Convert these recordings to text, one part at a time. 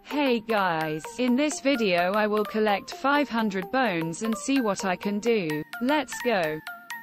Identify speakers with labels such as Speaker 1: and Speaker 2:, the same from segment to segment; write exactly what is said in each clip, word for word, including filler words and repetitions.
Speaker 1: Hey guys, in this video I will collect five hundred bones and see what I can do. Let's go.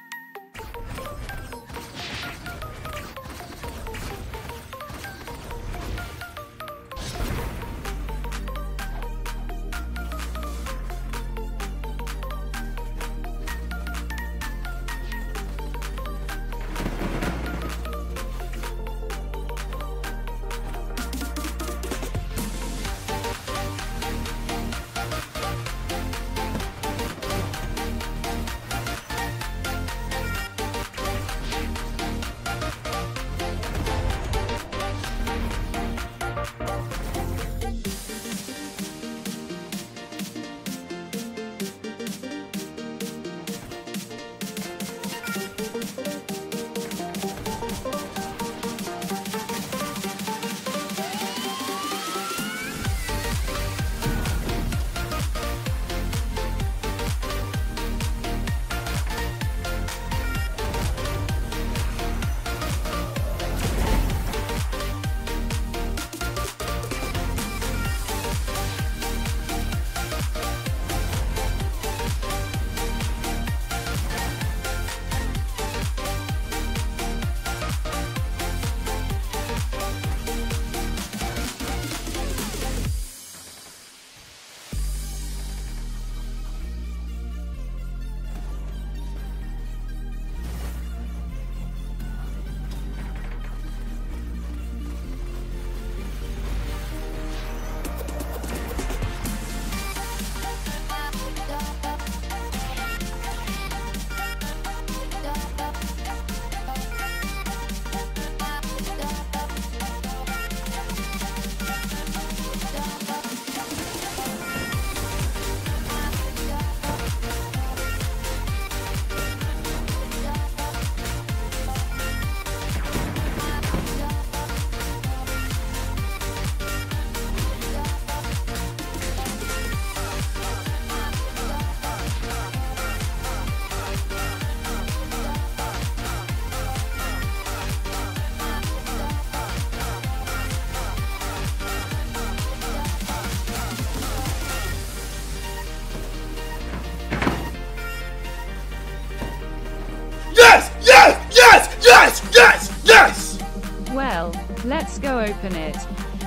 Speaker 2: Yes! Yes! Yes! Yes! Yes! Yes!
Speaker 1: Well, let's go open it.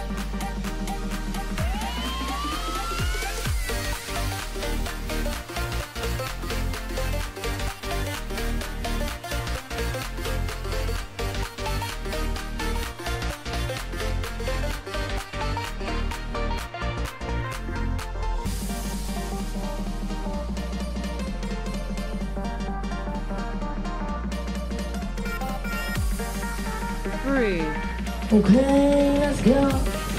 Speaker 1: Brew.
Speaker 3: Okay, let's go.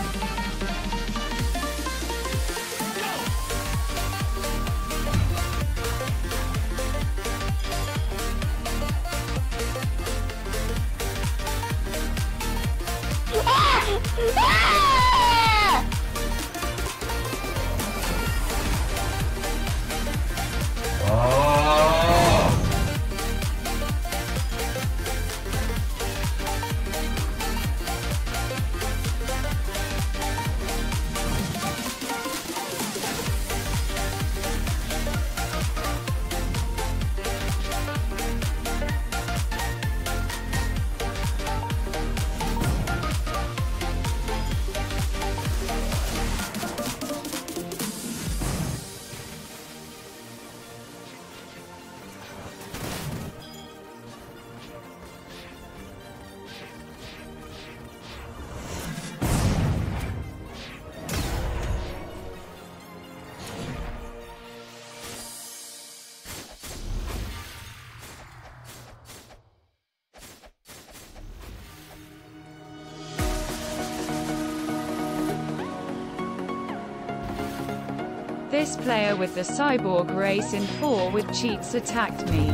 Speaker 1: This player with the cyborg race in four with cheats attacked me.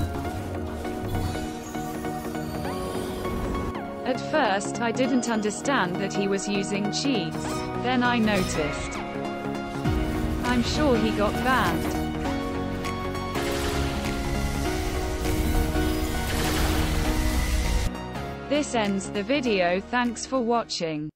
Speaker 1: At first I didn't understand that he was using cheats, then I noticed. I'm sure he got banned. This ends the video. Thanks for watching.